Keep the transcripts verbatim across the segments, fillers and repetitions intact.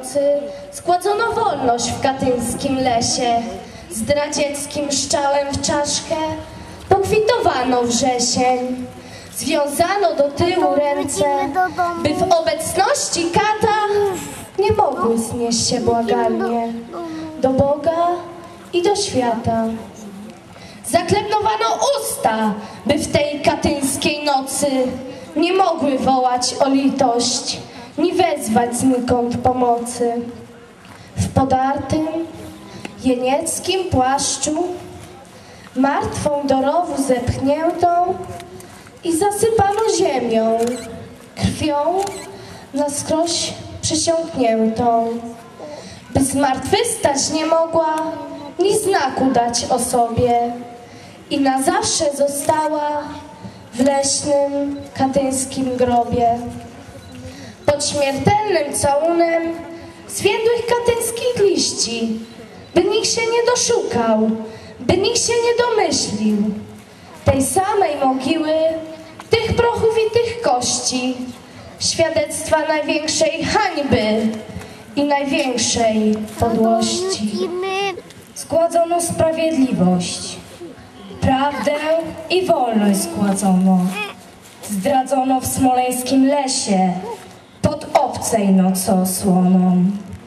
nocy zgładzono wolność w katyńskim lesie. Zdradzieckim szczałem w czaszkę pokwitowano wrzesień. Związano do tyłu ręce, by w obecności kata nie mogły znieść się błagalnie do Boga i do świata. Zaklepnowano usta, by w tej katyńskiej nocy nie mogły wołać o litość, ni wezwać znikąd pomocy. W podartym, jenieckim płaszczu, martwą do rowu zepchniętą i zasypano ziemią, krwią na skroś przysiągniętą, by zmartwychwstać nie mogła, ni znaku dać o sobie i na zawsze została w leśnym katyńskim grobie. Pod śmiertelnym całunem zwiędłych katyńskich liści, by nikt się nie doszukał, by nikt się nie domyślił tej samej mogiły, tych prochów i tych kości, świadectwa największej hańby i największej podłości. Zgładzono sprawiedliwość, prawdę i wolność zgładzono. Zdradzono w smoleńskim lesie pod obcej nocosłoną.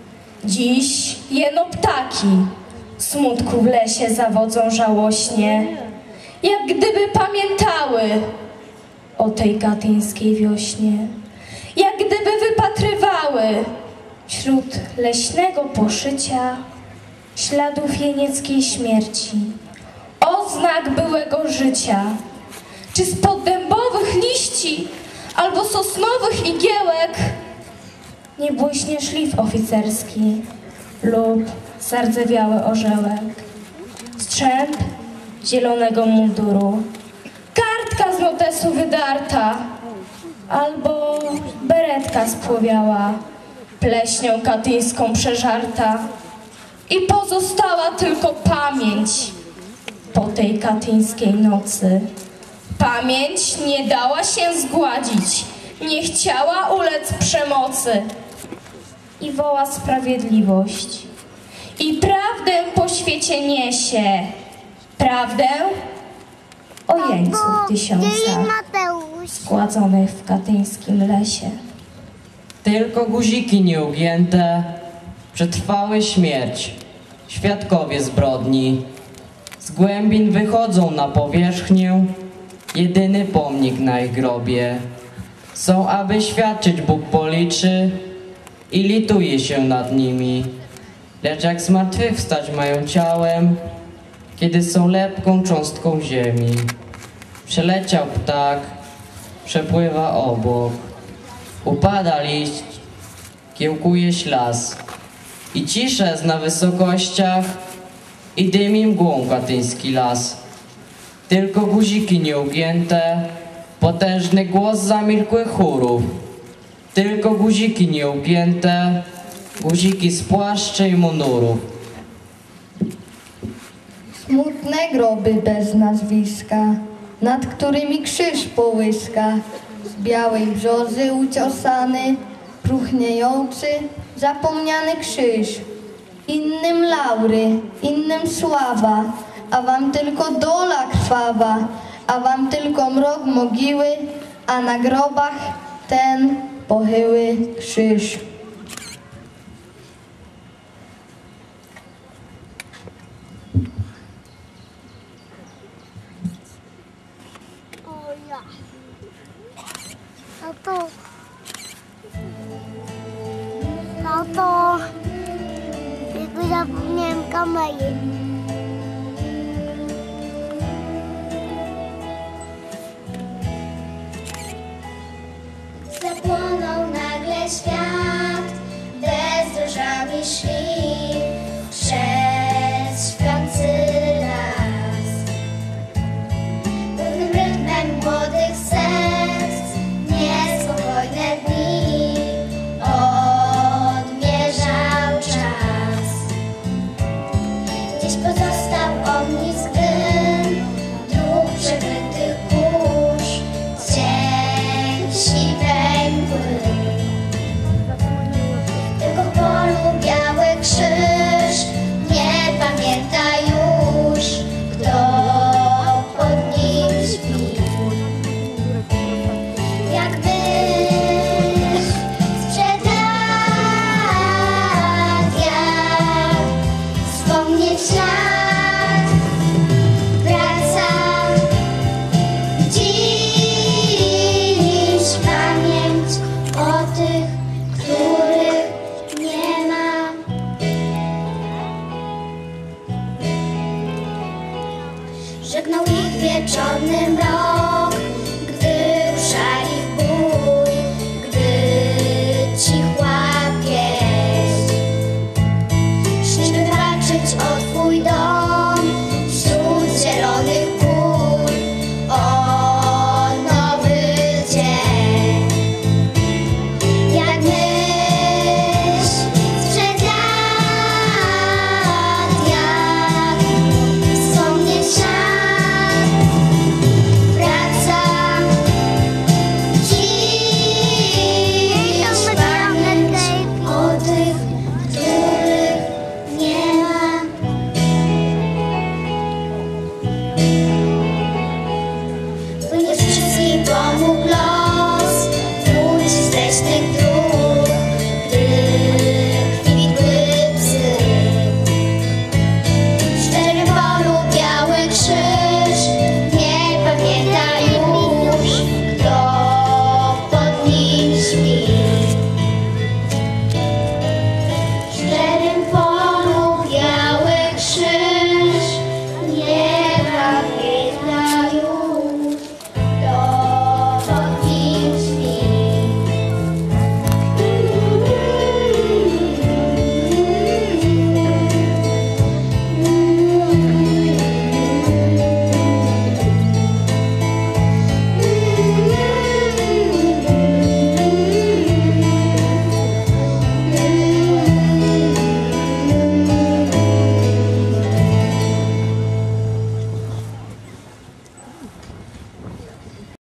Dziś jeno ptaki smutku w lesie zawodzą żałośnie, jak gdyby pamiętały o tej katyńskiej wiośnie, jak gdyby wypatrywały wśród leśnego poszycia śladów jenieckiej śmierci, oznak byłego życia, czy spod dębowych liści albo sosnowych igiełek nie błyśnie szlif oficerski lub zardzewiały orzełek, strzęp zielonego munduru, kartka z notesu wydarta albo beretka spłowiała, pleśnią katyńską przeżarta i pozostała tylko pamięć po tej katyńskiej nocy. Pamięć nie dała się zgładzić, nie chciała ulec przemocy i woła sprawiedliwość. I prawdę po świecie niesie, prawdę o jeńców tysiącach zgładzonych w katyńskim lesie. Tylko guziki nieugięte przetrwały śmierć, świadkowie zbrodni. Z głębin wychodzą na powierzchnię, jedyny pomnik na ich grobie. Są, aby świadczyć, Bóg policzy i lituje się nad nimi. Lecz jak zmartwychwstać mają ciałem, kiedy są lepką cząstką ziemi. Przeleciał ptak, przepływa obok. Upada liść, kiełkuje ślas. I cisza jest na wysokościach i dymi mgłą katyński las. Tylko guziki nieugięte, potężny głos zamilkłych chórów. Tylko guziki nieugięte, guziki z płaszczy i mundurów. Smutne groby bez nazwiska, nad którymi krzyż połyska, z białej brzozy uciosany, próchniejący, zapomniany krzyż. Innym laury, innym sława, a wam tylko dola krwawa, a wam tylko mrok mogiły, a na grobach ten pochyły krzyż. O ja. Tato. Tato. Tylko zapomniałem kamery. Zapłonął nagle świat, bezdrożami szli przez śpiący las. Pewnym rytmem młodych serc niespokojne dni odmierzał czas. Gdzieś Żegnał ich wieczorny mrok.